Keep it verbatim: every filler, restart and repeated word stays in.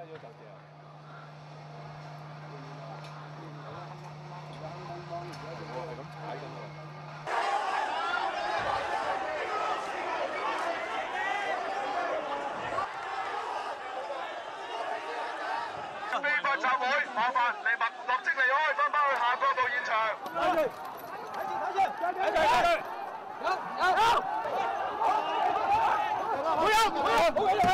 低咗就掉。我係咁踩緊喎。 非法集會，麻煩立立立即離開，翻返去下個道現場。睇住，睇住，睇住，睇住，睇住，有有有，好有好有好有。